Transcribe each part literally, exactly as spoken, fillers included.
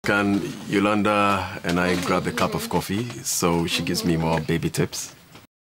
Can Yolanda and I grab a cup of coffee so she gives me more baby tips?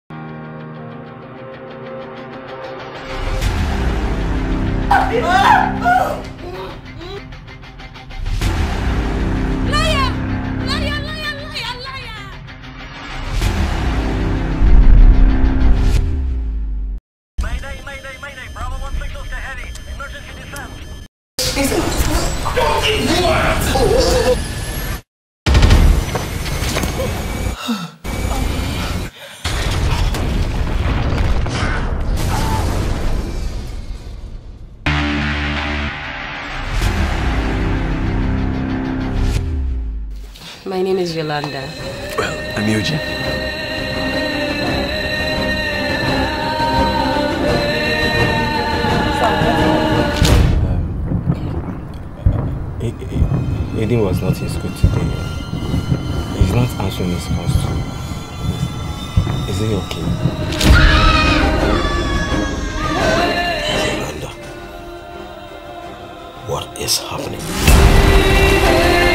My name is Yolanda. Well, I'm Eugene. Um, Aiden was not in school today. He's not answering his calls too. Is he okay? Yolanda, what is happening?